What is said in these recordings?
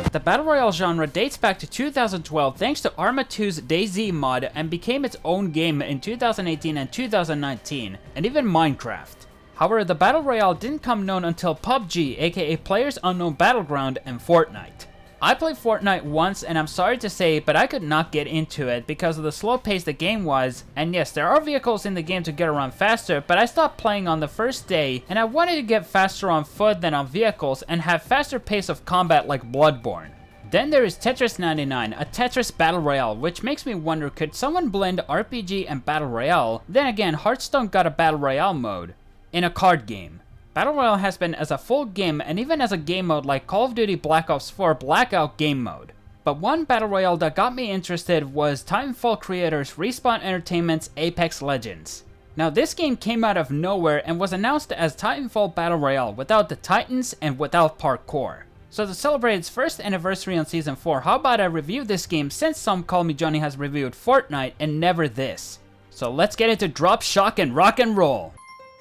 The Battle Royale genre dates back to 2012 thanks to Arma 2's DayZ mod and became its own game in 2018 and 2019, and even Minecraft. However, the Battle Royale didn't come known until PUBG, aka PlayerUnknown's Battleground, and Fortnite. I played Fortnite once, and I'm sorry to say, but I could not get into it because of the slow pace the game was, and yes, there are vehicles in the game to get around faster, but I stopped playing on the first day, and I wanted to get faster on foot than on vehicles and have faster pace of combat like Bloodborne. Then there is Tetris 99, a Tetris Battle Royale, which makes me wonder, could someone blend RPG and Battle Royale? Then again, Hearthstone got a Battle Royale mode in a card game. Battle Royale has been as a full game and even as a game mode like Call of Duty Black Ops 4 Blackout game mode. But one Battle Royale that got me interested was Titanfall creators Respawn Entertainment's Apex Legends. Now this game came out of nowhere and was announced as Titanfall Battle Royale without the Titans and without parkour. So to celebrate its first anniversary on Season 4, how about I review this game since SomeCallMeJohnny has reviewed Fortnite and never this. So let's get into Drop, Shock, and Rock and Roll.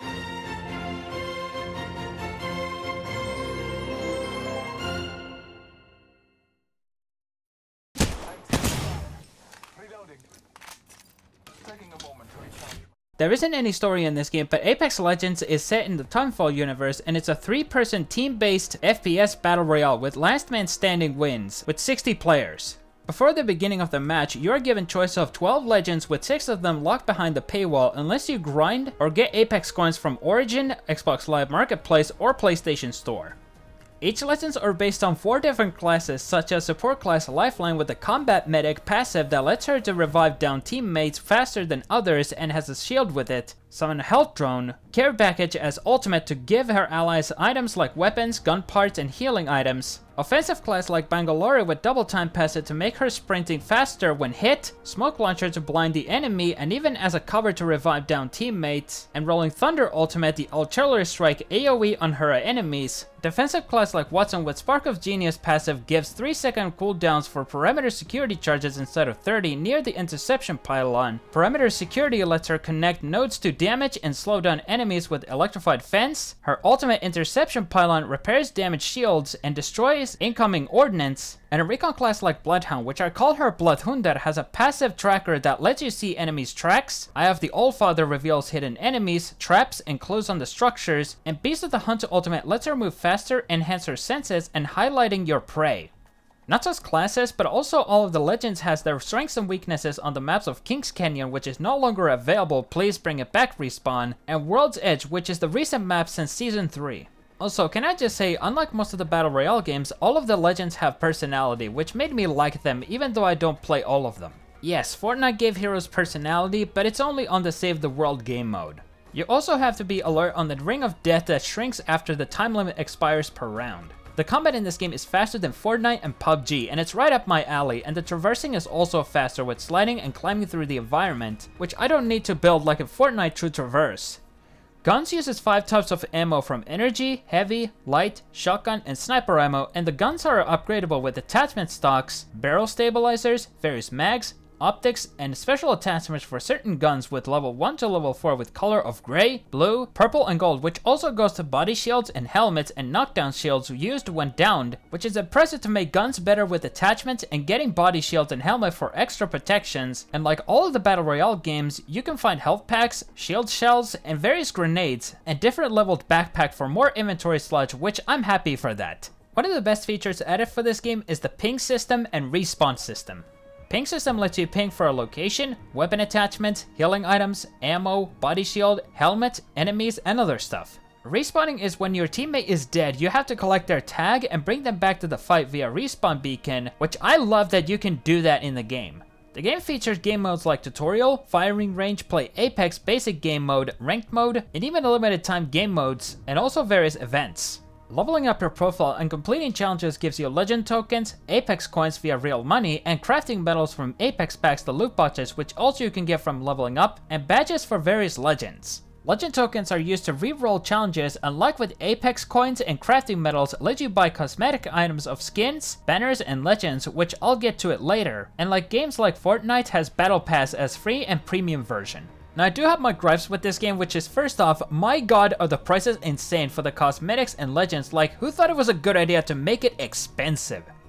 There isn't any story in this game, but Apex Legends is set in the Titanfall universe, and it's a 3-person team-based FPS battle royale with last man standing wins, with 60 players. Before the beginning of the match, you are given choice of 12 legends with 6 of them locked behind the paywall unless you grind or get Apex coins from Origin, Xbox Live Marketplace, or PlayStation Store. Each legends are based on 4 different classes, such as support class Lifeline with a combat medic passive that lets her to revive down teammates faster than others and has a shield with it, summon a health drone, care package as ultimate to give her allies items like weapons, gun parts, and healing items, offensive class like Bangalore with double time passive to make her sprinting faster when hit, smoke launcher to blind the enemy and even as a cover to revive down teammates, and rolling thunder ultimate the artillery strike AoE on her enemies. Defensive class like Watson with Spark of Genius passive gives 3-second cooldowns for perimeter security charges instead of 30 near the interception pylon. Perimeter security lets her connect nodes to damage and slow down enemies with electrified fence. Her ultimate interception pylon repairs damaged shields and destroys incoming ordnance. And a recon class like Bloodhound, which I call her Bloodhunder, has a passive tracker that lets you see enemies' tracks. Eye of the Allfather reveals hidden enemies, traps, and clues on the structures. And Beast of the Hunt ultimate lets her move faster, enhance her senses, and highlighting your prey. Not just classes, but also all of the legends has their strengths and weaknesses on the maps of Kings Canyon, which is no longer available, please bring it back Respawn, and World's Edge, which is the recent map since Season 3. Also, can I just say, unlike most of the Battle Royale games, all of the legends have personality, which made me like them even though I don't play all of them. Yes, Fortnite gave heroes personality, but it's only on the Save the World game mode. You also have to be alert on the Ring of Death that shrinks after the time limit expires per round. The combat in this game is faster than Fortnite and PUBG, and it's right up my alley, and the traversing is also faster with sliding and climbing through the environment, which I don't need to build like in Fortnite to traverse. Guns uses 5 types of ammo from energy, heavy, light, shotgun, and sniper ammo, and the guns are upgradable with attachment stocks, barrel stabilizers, various mags, optics, and special attachments for certain guns with level 1 to level 4 with color of gray, blue, purple, and gold, which also goes to body shields and helmets and knockdown shields used when downed, which is impressive to make guns better with attachments and getting body shields and helmet for extra protections. And like all of the Battle Royale games, you can find health packs, shield shells, and various grenades, and different leveled backpack for more inventory sludge, which I'm happy for that. One of the best features added for this game is the ping system and respawn system. Ping system lets you ping for a location, weapon attachments, healing items, ammo, body shield, helmet, enemies, and other stuff. Respawning is when your teammate is dead, you have to collect their tag and bring them back to the fight via respawn beacon, which I love that you can do that in the game. The game features game modes like tutorial, firing range, play Apex basic game mode, ranked mode, and even limited time game modes, and also various events. Leveling up your profile and completing challenges gives you legend tokens, Apex coins via real money, and crafting medals from Apex packs to loot boxes, which also you can get from leveling up, and badges for various legends. Legend tokens are used to re-roll challenges, and like with Apex coins and crafting medals, let you buy cosmetic items of skins, banners, and legends, which I'll get to it later. And like games like Fortnite has Battle Pass as free and premium version. Now I do have my gripes with this game, which is first off, my god are the prices insane for the cosmetics and legends. Like, who thought it was a good idea to make it expensive?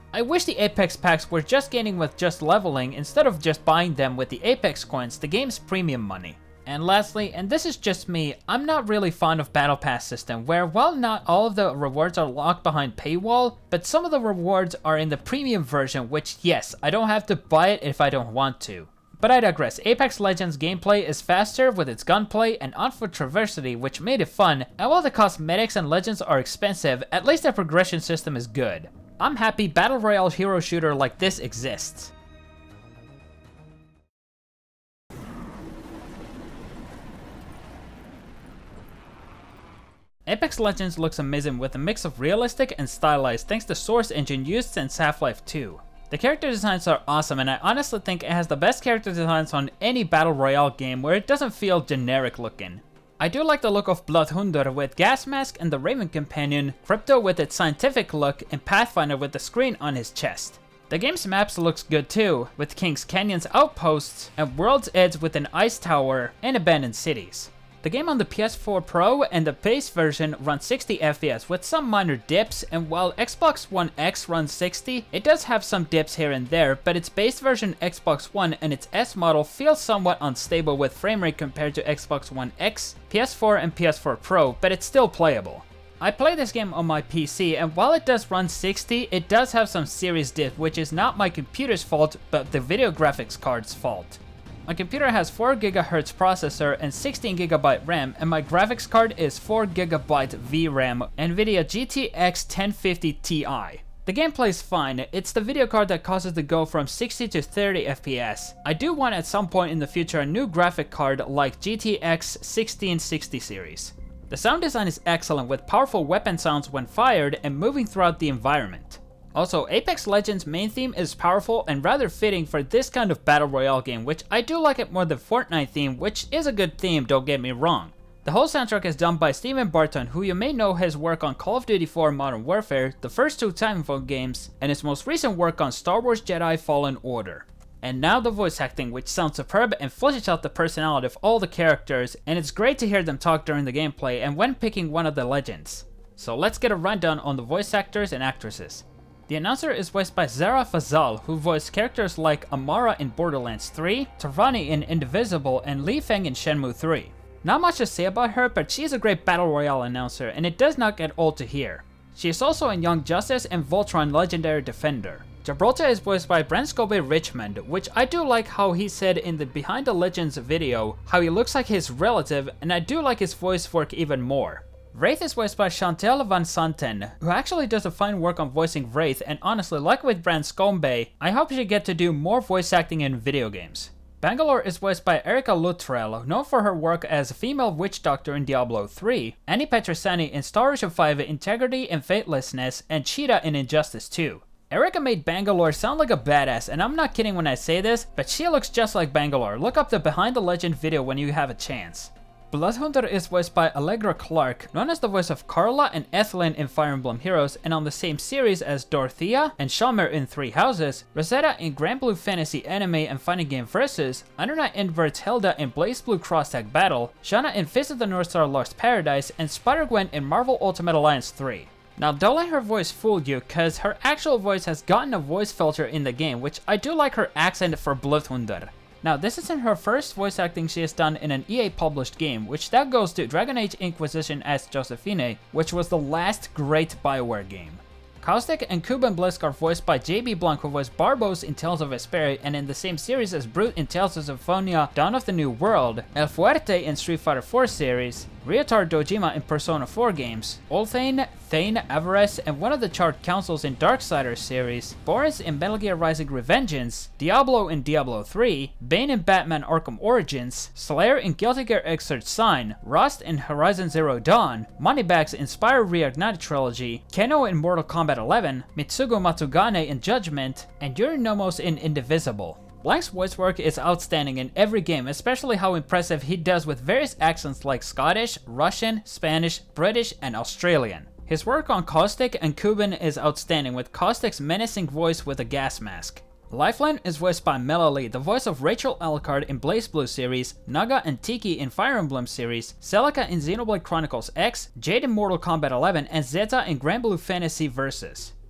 I wish the Apex packs were just gaining with just leveling instead of just buying them with the Apex coins, the game's premium money. And lastly, and this is just me, I'm not really fond of Battle Pass system, where while not all of the rewards are locked behind paywall, but some of the rewards are in the premium version, which yes, I don't have to buy it if I don't want to. But I digress. Apex Legends gameplay is faster with its gunplay and on-foot traversity, which made it fun, and while the cosmetics and legends are expensive, at least the progression system is good. I'm happy Battle Royale hero shooter like this exists. Apex Legends looks amazing with a mix of realistic and stylized thanks to Source Engine used since Half-Life 2. The character designs are awesome, and I honestly think it has the best character designs on any Battle Royale game where it doesn't feel generic looking. I do like the look of Bloodhunder with Gas Mask and the Raven Companion, Crypto with its scientific look, and Pathfinder with the screen on his chest. The game's maps looks good too, with King's Canyon's outposts and World's Edge with an ice tower and abandoned cities. The game on the PS4 Pro and the base version runs 60 FPS with some minor dips, and while Xbox One X runs 60, it does have some dips here and there, but its base version Xbox One and its S model feels somewhat unstable with framerate compared to Xbox One X, PS4 and PS4 Pro, but it's still playable. I play this game on my PC, and while it does run 60, it does have some serious dips, which is not my computer's fault, but the video graphics card's fault. My computer has 4GHz processor and 16GB RAM, and my graphics card is 4GB VRAM NVIDIA GTX 1050 Ti. The gameplay is fine, it's the video card that causes the go from 60 to 30 FPS. I do want at some point in the future a new graphic card like GTX 1660 series. The sound design is excellent with powerful weapon sounds when fired and moving throughout the environment. Also, Apex Legends main theme is powerful and rather fitting for this kind of battle royale game, which I do like it more than Fortnite theme, which is a good theme, don't get me wrong. The whole soundtrack is done by Stephen Barton, who you may know his work on Call of Duty 4 Modern Warfare, the first two Titanfall games, and his most recent work on Star Wars Jedi Fallen Order. And now the voice acting, which sounds superb and fleshes out the personality of all the characters, and it's great to hear them talk during the gameplay and when picking one of the legends. So let's get a rundown on the voice actors and actresses. The announcer is voiced by Zara Fazal, who voiced characters like Amara in Borderlands 3, Tarani in Indivisible, and Li Feng in Shenmue 3. Not much to say about her, but she is a great Battle Royale announcer, and it does not get old to hear. She is also in Young Justice and Voltron Legendary Defender. Gibraltar is voiced by Brent Scobie Richmond, which I do like how he said in the Behind the Legends video how he looks like his relative, and I do like his voice work even more. Wraith is voiced by Chantal Van Santen, who actually does a fine work on voicing Wraith, and honestly, like with Brent Scobie, I hope she get to do more voice acting in video games. Bangalore is voiced by Erika Luttrell, known for her work as a female witch doctor in Diablo 3, Annie Petrosani in Star Ocean 5 Integrity and Fatelessness, and Cheetah in Injustice 2. Erika made Bangalore sound like a badass, and I'm not kidding when I say this, but she looks just like Bangalore. Look up the Behind the Legend video when you have a chance. Bloodhunter is voiced by Allegra Clark, known as the voice of Carla and Ethelyn in Fire Emblem Heroes, and on the same series as Dorothea and Shalmer in Three Houses, Rosetta in Grand Blue Fantasy Anime and Fighting Game Versus, Undernight inverts Hilda in Blaze Blue Cross Tag Battle, Shanna in Fist of the North Star Lost Paradise, and Spider-Gwen in Marvel Ultimate Alliance 3. Now don't let her voice fool you, cause her actual voice has gotten a voice filter in the game, which I do like her accent for Bloodhunter. Now, this isn't her first voice acting she has done in an EA published game, which that goes to Dragon Age Inquisition as Josephine, which was the last great BioWare game. Caustic and Kuban Blisk are voiced by JB Blanc, who voiced Barbos in Tales of Vesperia and in the same series as Brute in Tales of Symphonia Dawn of the New World, El Fuerte in Street Fighter 4 series, Ryotaro Dojima in Persona 4 games, Ulthane, Thane, Avarice, and one of the Charred Councils in Darksiders series, Boris in Metal Gear Rising Revengeance, Diablo in Diablo 3, Bane in Batman Arkham Origins, Slayer in Guilty Gear Xrd Sign, Rust in Horizon Zero Dawn, Moneybags in Spyro Reignited Trilogy, Keno in Mortal Kombat 11, Mitsugo Matugane in Judgment, and Yuri Nomos in Indivisible. Blank's voice work is outstanding in every game, especially how impressive he does with various accents like Scottish, Russian, Spanish, British, and Australian. His work on Caustic and Kuban is outstanding, with Caustic's menacing voice with a gas mask. Lifeline is voiced by Melali, the voice of Rachel Alucard in Blaze Blue series, Naga and Tiki in Fire Emblem series, Celica in Xenoblade Chronicles X, Jade in Mortal Kombat 11, and Zeta in Grand Blue Fantasy Versus.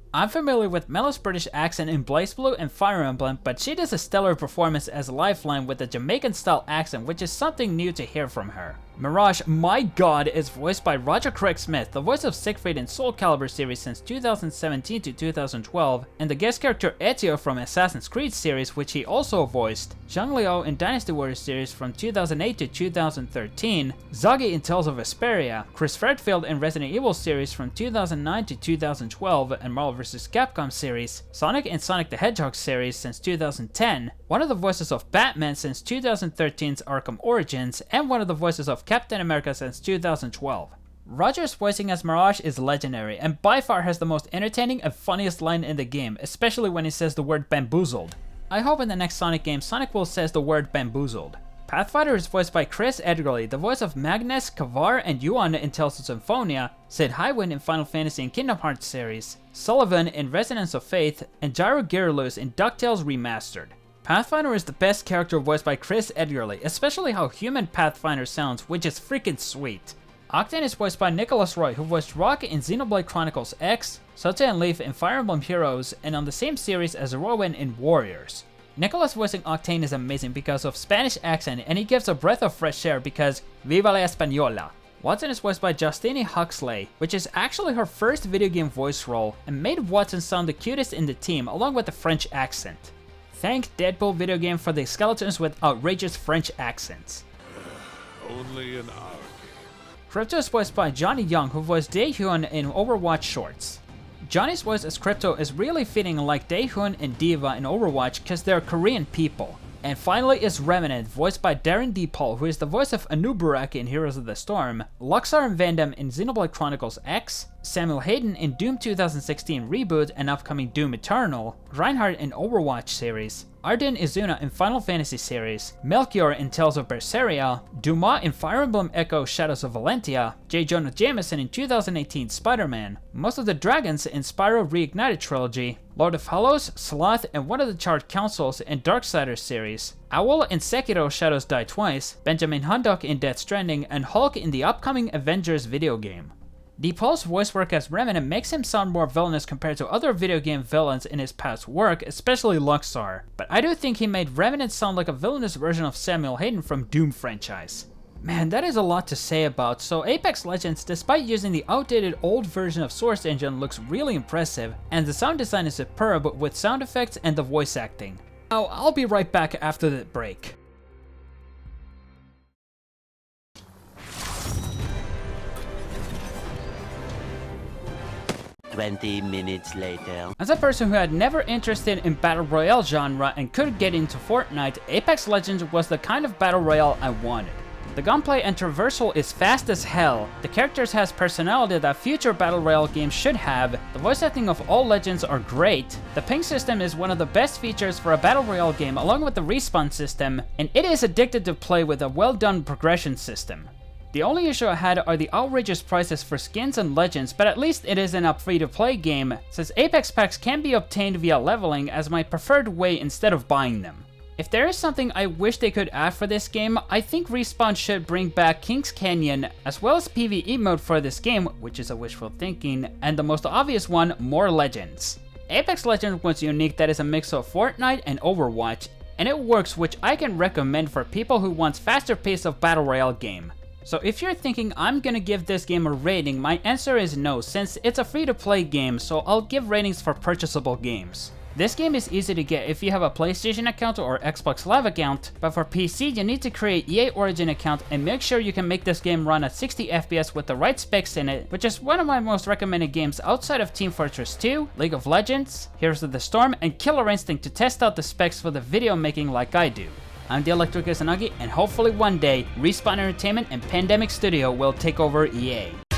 I'm familiar with Melo's British accent in BlazBlue and Fire Emblem, but she does a stellar performance as Lifeline with a Jamaican-style accent, which is something new to hear from her. Mirage, my god, is voiced by Roger Craig Smith, the voice of Siegfried in Soul Calibur series since 2017 to 2012, and the guest character Ezio from Assassin's Creed series, which he also voiced, Zhang Liao in Dynasty Warriors series from 2008 to 2013, Zagi in Tales of Vesperia, Chris Redfield in Resident Evil series from 2009 to 2012, and Marvel vs. Capcom series, Sonic and Sonic the Hedgehog series since 2010, one of the voices of Batman since 2013's Arkham Origins, and one of the voices of Captain America since 2012. Roger's voicing as Mirage is legendary, and by far has the most entertaining and funniest line in the game, especially when he says the word bamboozled. I hope in the next Sonic game, Sonic will says the word bamboozled. Pathfinder is voiced by Chris Edgerly, the voice of Magnus, Kavar, and Yuan in Tales of Symphonia, Sid Highwind in Final Fantasy and Kingdom Hearts series, Sullivan in Resonance of Faith, and Gyro Gyarados in DuckTales Remastered. Pathfinder is the best character voiced by Chris Edgerly, especially how human Pathfinder sounds, which is freaking sweet. Octane is voiced by Nicholas Roy, who voiced Rock in Xenoblade Chronicles X, Sota and Leaf in Fire Emblem Heroes, and on the same series as Rowan in Warriors. Nicholas voicing Octane is amazing because of Spanish accent, and he gives a breath of fresh air because Viva la Española. Watson is voiced by Justine Huxley, which is actually her first video game voice role, and made Watson sound the cutest in the team along with a French accent. Thank Deadpool video game for the skeletons with outrageous French accents. Only an hour. Crypto is voiced by Johnny Young, who voiced Daehyun in Overwatch Shorts. Johnny's voice as Crypto is really fitting like Daehyun and D.Va in Overwatch because they're Korean people. And finally is Remnant, voiced by Darren D. Paul, who is the voice of Anubarak in Heroes of the Storm, Luxar and Vandam in Xenoblade Chronicles X, Samuel Hayden in Doom 2016 Reboot and upcoming Doom Eternal, Reinhardt in Overwatch series, Arden Izuna in Final Fantasy series, Melchior in Tales of Berseria, Dumas in Fire Emblem Echo Shadows of Valentia, J. Jonah Jameson in 2018 Spider-Man, most of the dragons in Spyro Reignited Trilogy, Lord of Hollows, Sloth, and one of the Charred Councils in Darksiders series, Owl in Sekiro Shadows Die Twice, Benjamin Hundok in Death Stranding, and Hulk in the upcoming Avengers video game. DePaul's voice work as Remnant makes him sound more villainous compared to other video game villains in his past work, especially Luxar, but I do think he made Remnant sound like a villainous version of Samuel Hayden from Doom franchise. Man, that is a lot to say about, so Apex Legends, despite using the outdated old version of Source Engine, looks really impressive, and the sound design is superb with sound effects and the voice acting. Now, I'll be right back after the break. "20 minutes later." As a person who had never interested in Battle Royale genre and could get into Fortnite, Apex Legends was the kind of Battle Royale I wanted. The gunplay and traversal is fast as hell, the characters has personality that future Battle Royale games should have, the voice acting of all legends are great, the ping system is one of the best features for a Battle Royale game along with the respawn system, and it is addictive to play with a well done progression system. The only issue I had are the outrageous prices for skins and legends, but at least it isn't a free-to-play game, since Apex packs can be obtained via leveling as my preferred way instead of buying them. If there is something I wish they could add for this game, I think Respawn should bring back King's Canyon, as well as PvE mode for this game, which is a wishful thinking, and the most obvious one, more legends. Apex Legends was unique that is a mix of Fortnite and Overwatch, and it works, which I can recommend for people who want faster pace of Battle Royale game. So if you're thinking I'm gonna give this game a rating, my answer is no, since it's a free-to-play game, so I'll give ratings for purchasable games. This game is easy to get if you have a PlayStation account or Xbox Live account, but for PC you need to create EA Origin account and make sure you can make this game run at 60 FPS with the right specs in it, which is one of my most recommended games outside of Team Fortress 2, League of Legends, Heroes of the Storm, and Killer Instinct to test out the specs for the video making like I do. I'm the Electric Izanagi, and hopefully one day, Respawn Entertainment and Pandemic Studio will take over EA.